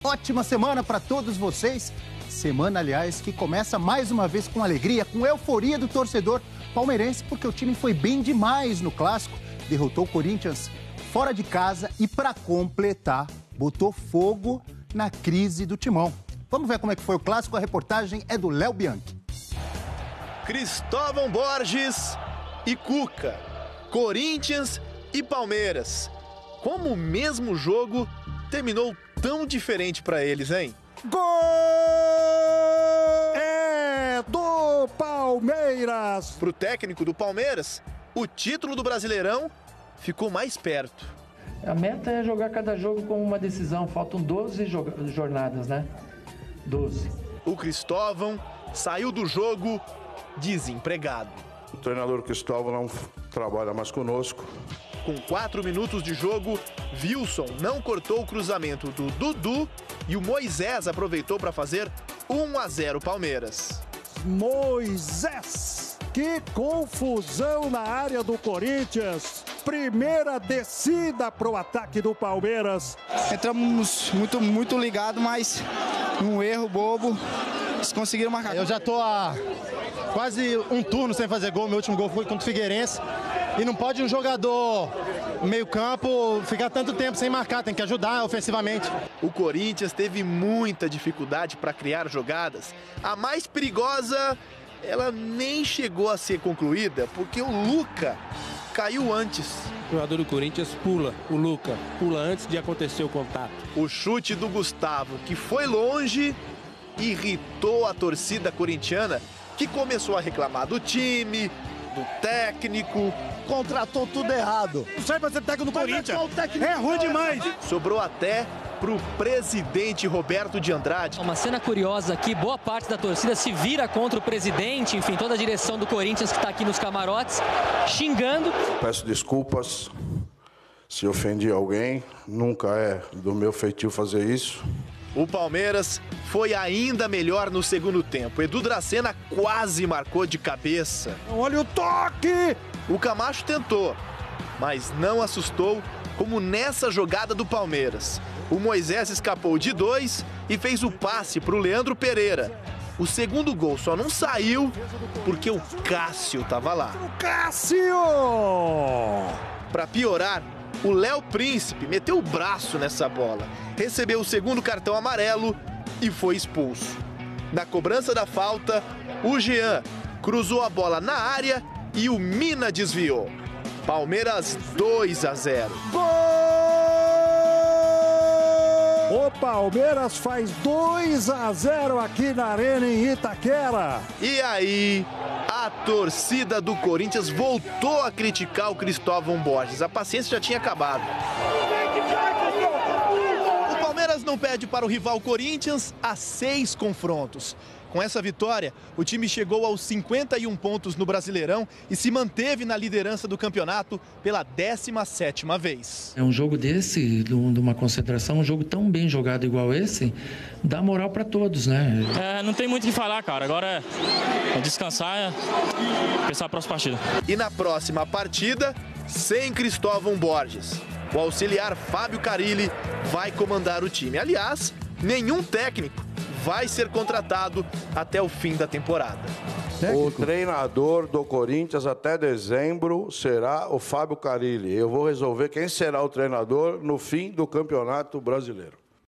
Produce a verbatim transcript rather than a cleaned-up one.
ótima semana para todos vocês. Semana, aliás, que começa mais uma vez com alegria, com euforia do torcedor palmeirense, porque o time foi bem demais no Clássico. Derrotou o Corinthians fora de casa e, para completar, botou fogo na crise do Timão. Vamos ver como é que foi o Clássico? A reportagem é do Léo Bianchi. Cristóvão Borges e Cuca, Corinthians e Palmeiras. Como o mesmo jogo terminou tão diferente para eles, hein? Gol é do Palmeiras! Pro técnico do Palmeiras, o título do Brasileirão ficou mais perto. A meta é jogar cada jogo com uma decisão. Faltam doze jornadas, né? doze. O Cristóvão saiu do jogo desempregado. O treinador Cristóvão não trabalha mais conosco. Com quatro minutos de jogo, Wilson não cortou o cruzamento do Dudu e o Moisés aproveitou para fazer um a zero Palmeiras. Moisés! Que confusão na área do Corinthians! Primeira descida para o ataque do Palmeiras. Entramos muito, muito ligados, mas um erro bobo. Eles conseguiram marcar. Eu já tô há quase um turno sem fazer gol. Meu último gol foi contra o Figueirense. E não pode um jogador meio campo ficar tanto tempo sem marcar, tem que ajudar ofensivamente. O Corinthians teve muita dificuldade para criar jogadas. A mais perigosa, ela nem chegou a ser concluída, porque o Luca caiu antes. O jogador do Corinthians pula, o Luca, pula antes de acontecer o contato. O chute do Gustavo, que foi longe, irritou a torcida corintiana, que começou a reclamar do time, do técnico. Contratou tudo errado. Não sai pra ser técnico do Corinthians. É ruim demais. Sobrou até pro presidente Roberto de Andrade. Uma cena curiosa aqui, boa parte da torcida se vira contra o presidente, enfim, toda a direção do Corinthians que está aqui nos camarotes, xingando. Peço desculpas se ofendi alguém, nunca é do meu feitio fazer isso. O Palmeiras foi ainda melhor no segundo tempo. Edu Dracena quase marcou de cabeça. Olha o toque! O Camacho tentou, mas não assustou como nessa jogada do Palmeiras. O Moisés escapou de dois e fez o passe para o Leandro Pereira. O segundo gol só não saiu porque o Cássio estava lá. O Cássio! Para piorar, o Léo Príncipe meteu o braço nessa bola, recebeu o segundo cartão amarelo e foi expulso. Na cobrança da falta, o Jean cruzou a bola na área e o Mina desviou. Palmeiras dois a zero. Gol! O Palmeiras faz dois a zero aqui na Arena em Itaquera. E aí, a torcida do Corinthians voltou a criticar o Cristóvão Borges. A paciência já tinha acabado. O Palmeiras não perde para o rival Corinthians há seis confrontos. Com essa vitória, o time chegou aos cinquenta e um pontos no Brasileirão e se manteve na liderança do campeonato pela décima sétima vez. É um jogo desse, de uma concentração, um jogo tão bem jogado igual esse, dá moral para todos, né? É, não tem muito o que falar, cara. Agora é descansar e pensar a próxima partida. E na próxima partida, sem Cristóvão Borges, o auxiliar Fábio Carilli vai comandar o time. Aliás, nenhum técnico vai ser contratado até o fim da temporada. Técnico. O treinador do Corinthians até dezembro será o Fábio Carilli. Eu vou resolver quem será o treinador no fim do Campeonato Brasileiro.